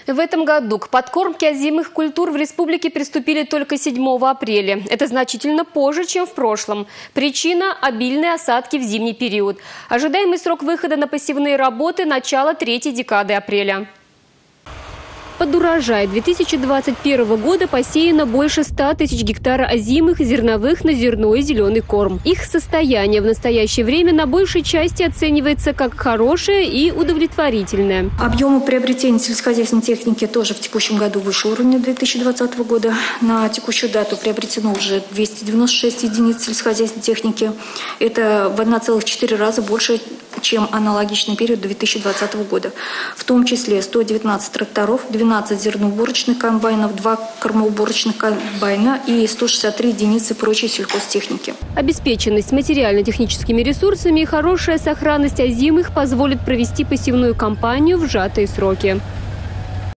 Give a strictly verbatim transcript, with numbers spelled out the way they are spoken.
В этом году к подкормке озимых культур в республике приступили только седьмого апреля. Это значительно позже, чем в прошлом. Причина – обильные осадки в зимний период. Ожидаемый срок выхода на посевные работы – начало третьей декады апреля. Под урожай две тысячи двадцать первого года посеяно больше ста тысяч гектаров озимых, зерновых на зерно и зеленый корм. Их состояние в настоящее время на большей части оценивается как хорошее и удовлетворительное. Объемы приобретения сельскохозяйственной техники тоже в текущем году выше уровня две тысячи двадцатого года. На текущую дату приобретено уже двести девяносто шесть единиц сельскохозяйственной техники. Это в один целых четыре раза больше, чем аналогичный период две тысячи двадцатого года. В том числе сто девятнадцать тракторов, двенадцать зерноуборочных комбайнов, два кормоуборочных комбайна и сто шестьдесят три единицы прочей сельхозтехники. Обеспеченность материально-техническими ресурсами и хорошая сохранность озимых позволит провести посевную кампанию в сжатые сроки.